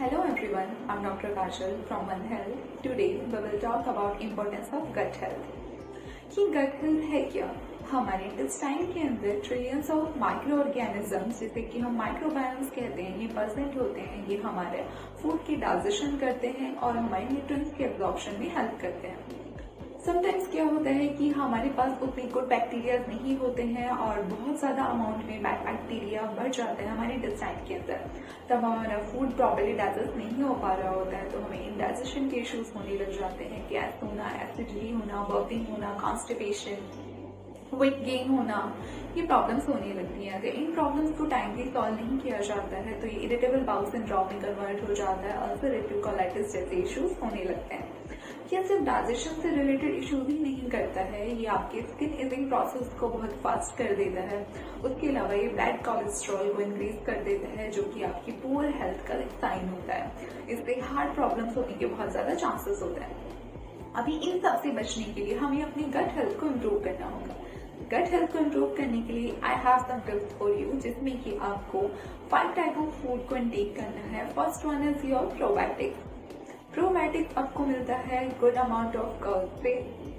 Hello everyone, I'm Dr. Kajal from One Health. Today we will talk about importance of gut health. कि gut health है क्या? हमारे intestine के अंदर trillions of micro organisms जिसे कि हम माइक्रोबायोम्स कहते हैं, ये प्रेजेंट होते हैं। ये हमारे फूड की डाइजेशन करते हैं और हमारे न्यूट्रिएंट्स के एब्जॉर्प्शन में हेल्प करते हैं। समटाइम्स क्या होता है कि हमारे पास उतने गुड बैक्टीरिया नहीं होते हैं और बहुत ज्यादा अमाउंट में बैड बैक्टीरिया बढ़ जाते हैं हमारे इंटेस्टाइन के अंदर, तब हमारा फूड प्रॉपर्ली डाइजेस्ट नहीं हो पा रहा होता है, तो हमें इंडाइजेशन के इश्यूज होने लग जाते हैं। गैस होना, एसिडिटी होना, बर्पिंग होना, कॉन्स्टिपेशन, वेट गेन होना, ये प्रॉब्लम्स होने लगती हैं। अगर इन प्रॉब्लम्स को टाइमली सॉल्व नहीं किया जाता है तो ये इरिटेबल बाउल सिंड्रोम में कन्वर्ट हो जाता है, अल्सरेटिव कोलाइटिस जैसे इश्यूज होने लगते हैं। यह सिर्फ डाइजेशन से रिलेटेड इश्यूज ही नहीं करता है, ये आपके स्किन एजिंग प्रोसेस को बहुत फास्ट कर देता है। उसके अलावा ये ब्लड कोलेस्ट्रॉल को इंक्रीज कर देता है, जो कि आपकी पुअर हेल्थ का एक साइन होता है। इससे हार्ट प्रॉब्लम्स होने के बहुत ज्यादा चांसेस होते हैं। अभी इन सब से बचने के लिए हमें अपनी गट हेल्थ को इम्प्रूव करना होगा। गट हेल्थ को इम्प्रूव करने के लिए I have some tips for you, जिसमें कि आपको 5 टाइप ऑफ फूड को इंटेक करना है। First one is your probiotics. Probiotics आपको मिलता है गुड अमाउंट ऑफ कर्ड से।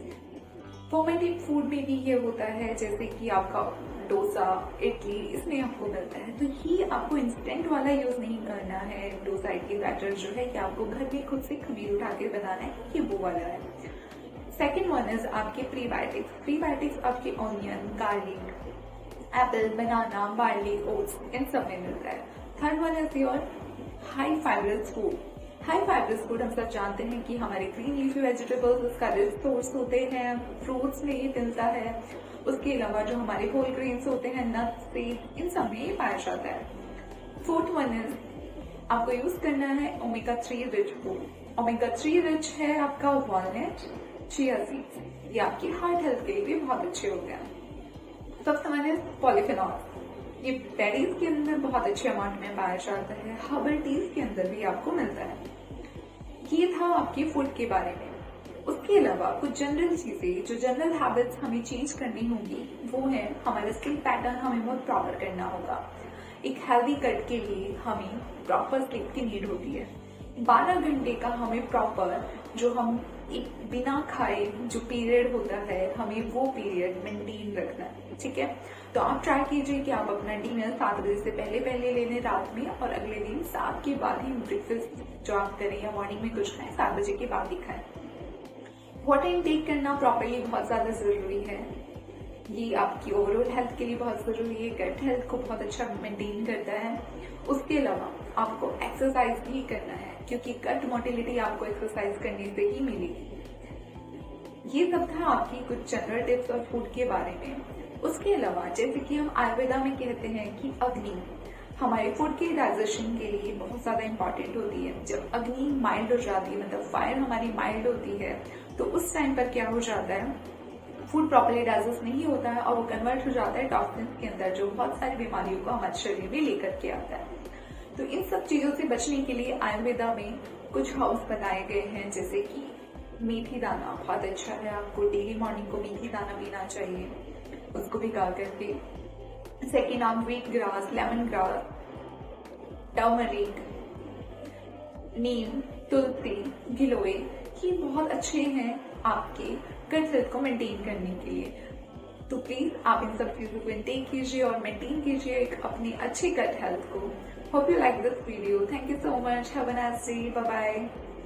फर्मेंटेड फूड में भी ये होता है, जैसे कि आपका डोसा, इडली, इसमें आपको मिलता है। तो ये आपको इंस्टेंट वाला यूज नहीं करना है। डोसा, इडली बैटर जो है कि आपको घर में खुद से खमीर उठा के बनाना है, ये वो वाला है। सेकेंड वन इज आपके प्रीबायोटिक्स। प्रीबायोटिक्स आपके onion, garlic, apple, banana, barley, oats, इन सब में मिलता है। Third one is your high fibrous food. High fibrous food हम सब जानते हैं कि हमारे ग्रीन लीफी वेजिटेबल्स उसका रिच सोर्स होते हैं, फ्रूट्स में ये मिलता है। उसके अलावा जो हमारे होल ग्रेन्स होते हैं, नट्स, सीड्स, इन सब में ये पाया जाता है। फोर्थ वन इज आपको यूज करना है omega 3 rich food. Omega 3 rich है आपका वॉलनट, चिया सीड्स, ये आपकी हार्ट हेल्थ के लिए भी बहुत अच्छे होते हैं। Fifth one is polyphenol. ये बेरीज के अंदर बहुत अच्छे अमाउंट में पाया जाता है, हर्बल टीज के अंदर भी आपको मिलता है। ये था आपके फूड के बारे में। उसके अलावा कुछ जनरल चीजें, जो जनरल हैबिट्स हमें चेंज करनी होंगी, वो है हमारा स्लीप पैटर्न हमें बहुत प्रॉपर करना होगा। एक हेल्दी कट के लिए हमें प्रॉपर स्लीप की नीड होती है। 12 घंटे का हमें प्रॉपर, जो हम एक बिना खाए जो पीरियड होता है, हमें वो पीरियड मेंटेन रखना है, ठीक है। तो आप ट्राई कीजिए कि आप अपना डिनर 7 बजे से पहले ले लें रात में, और अगले दिन 7 के बाद ही ब्रेकफास्ट जो आप करें या मॉर्निंग में कुछ खाएं, 7 बजे के बाद ही खाएं। वाटर इनटेक करना प्रॉपरली बहुत ज्यादा जरूरी है। ये आपकी ओवरऑल हेल्थ के लिए बहुत जरूरी है, गट हेल्थ को बहुत अच्छा मेंटेन करता है। उसके अलावा आपको एक्सरसाइज भी करना है, क्योंकि गट मोटिलिटी आपको एक्सरसाइज करने से ही मिलेगी। ये सब था आपकी कुछ जनरल टिप्स और फूड के बारे में। उसके अलावा जैसे कि हम आयुर्वेदा में कहते हैं कि अग्नि हमारे फूड के डाइजेशन के लिए बहुत ज्यादा इंपॉर्टेंट होती है। जब अग्नि माइल्ड हो जाती है, मतलब फायर हमारी माइल्ड होती है, तो उस टाइम पर क्या हो जाता है, फूड प्रॉपर्ली डाइजेस्ट नहीं होता है और वो कन्वर्ट हो जाता है टॉक्सिन्स के अंदर, जो बहुत सारी बीमारियों को हमारे शरीर में लेकर के आता है। तो इन सब चीजों से बचने के लिए आयुर्वेदा में कुछ हाउस बनाए गए हैं, जैसे कि मेथी दाना बहुत अच्छा है, आपको डेली मॉर्निंग को मेथी दाना पीना चाहिए, उसको भिगा करके। सेकेंड, आप wheat grass, lemon grass, turmeric, neem, tulsi, giloy, ये बहुत अच्छे हैं आपके गट हेल्थ को मेंटेन करने के लिए। तो प्लीज आप इन सब चीजों को इंटेक कीजिए और मेंटेन कीजिए एक अपनी अच्छी गट हेल्थ को। Hope you like this video. Thank you so much. Have a nice day. Bye bye.